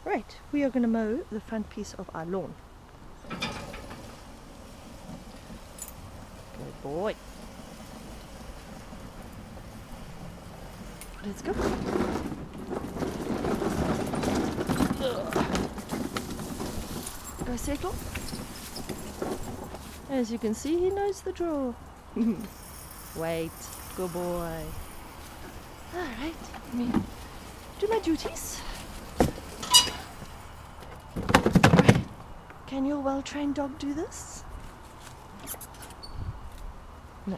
Right, we are going to mow the front piece of our lawn. Good boy. Let's go. Go settle. As you can see, he knows the drill. Wait, good boy. Alright, let me do my duties. Right. Can your well-trained dog do this? No.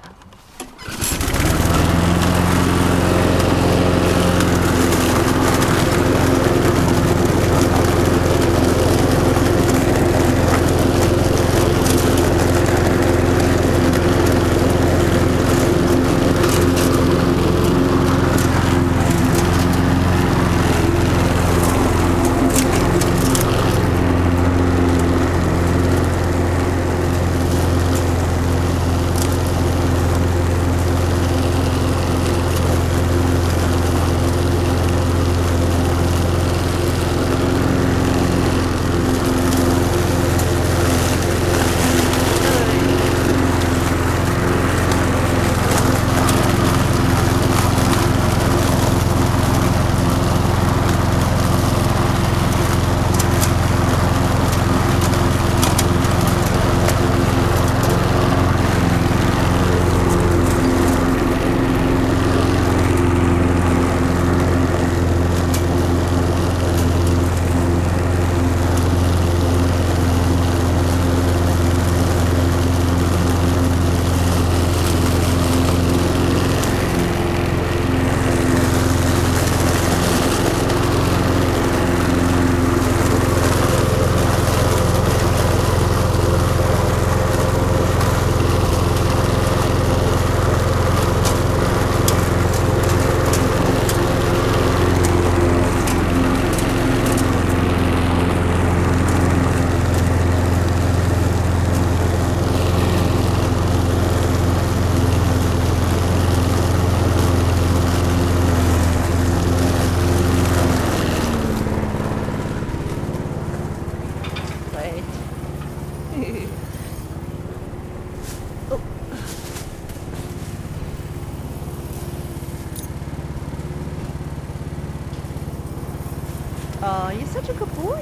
Oh, you're such a good boy.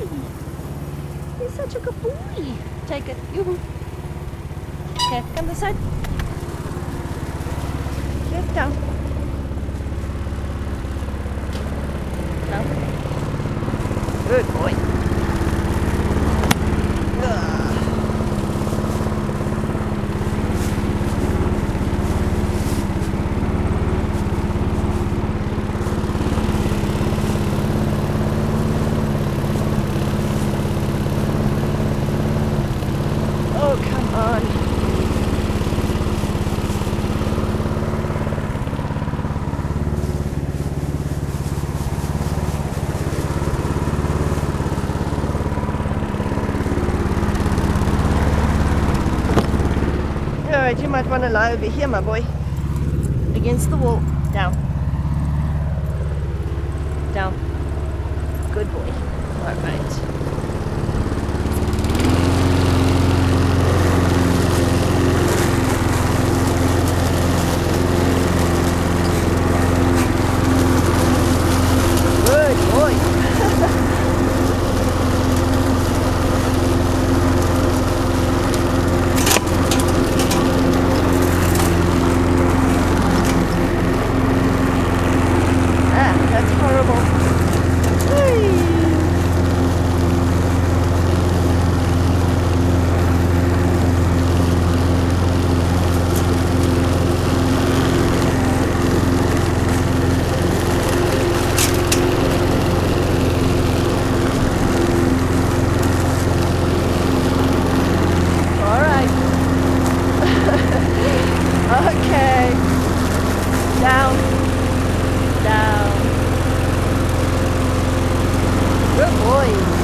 You're such a good boy. Take it. Yoo-hoo. Okay, come this side. Get down. Down. Good boy. Oh, come on. Alright, you might want to lie over here, my boy. Against the wall. Down. Down. Good boy. Alright. Okay. Down. Down. Good boy.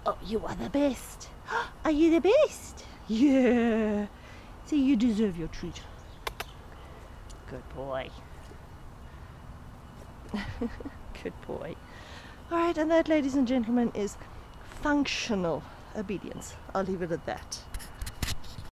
Oh, you are the best. Are you the best? Yeah. See, you deserve your treat. Good boy. Good boy. All right, and that, ladies and gentlemen, is functional obedience. I'll leave it at that.